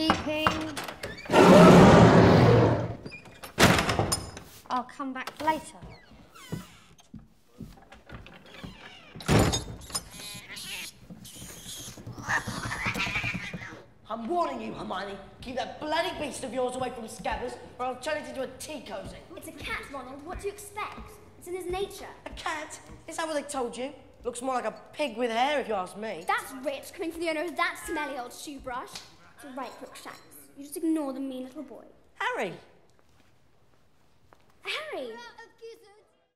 sleeping. I'll come back later. I'm warning you, Hermione. Keep that bloody beast of yours away from Scabbers, or I'll turn it into a tea cosy. It's a cat, Ronald. What do you expect? It's in his nature. A cat? Is that what they told you? Looks more like a pig with hair, if you ask me. That's rich, coming from the owner of that smelly old shoe brush. It's all right, Crookshanks. You just ignore the mean little boy. Harry! Harry!